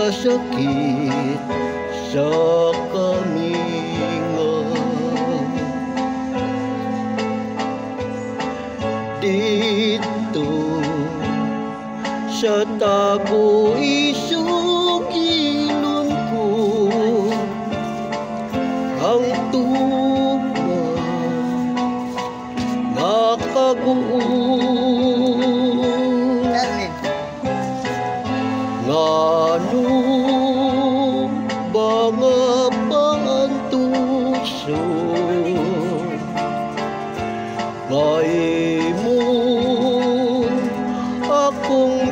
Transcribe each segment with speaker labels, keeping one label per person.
Speaker 1: kasakit sa kaminga. Dito sa tago isugilon ko ang tuma nakaguon. Ngano ba nga pantuso ngay mo akong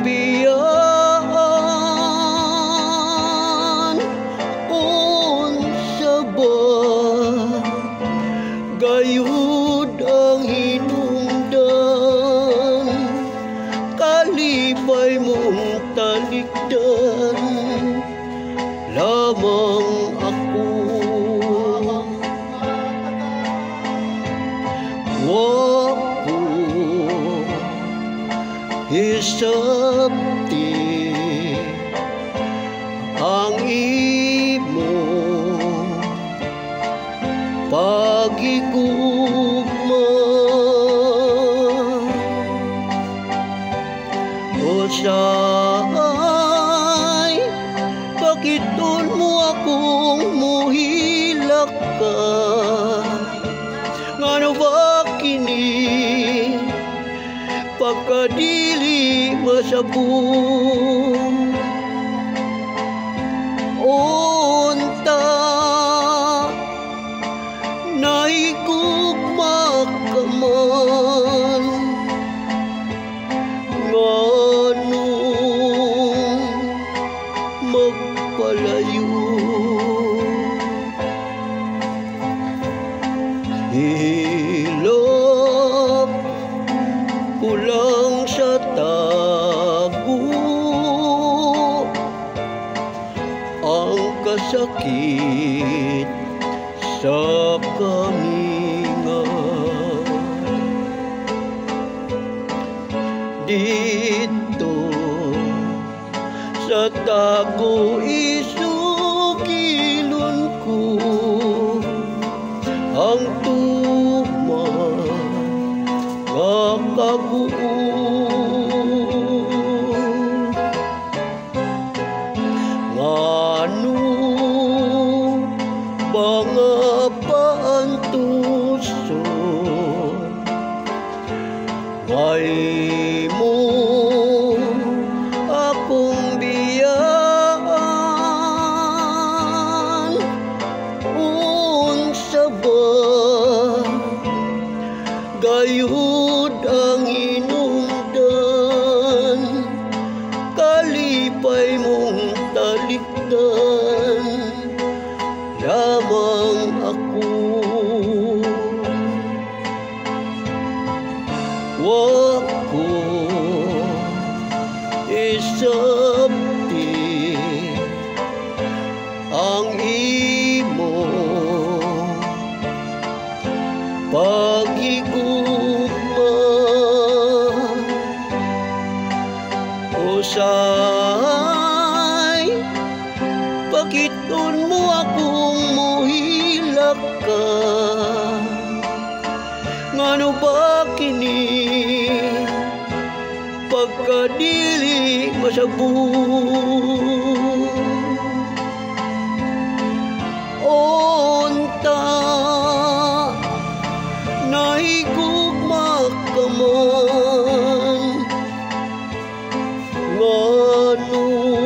Speaker 1: biyaan? Unsa ba gayud ang hinungdan? Kalipay mong talikdan lamang ako. Wako hisabti ang imo pagigugma. Usay pakiton mo akong muhilak ka. Ngano ba kini pagkadili masabong? Unta naigugma ka man. Ngano magpalayo? Hilak kulang sa tago ang kasakit sa kaminga. Dito sa tago isugilon ko ang tuma kakabuon. Ngano ba nga paantuso ngay mo akong biyaan? Unsa ba gayud ang hinungdan? Kalipay mong talikdan lamang ako. Wako isabti ang imo pagigugma. Usay pakiton mo akong muhilak ka. Ngano ba kini pagkadili masabong? Unta naigugma ka man. Ngano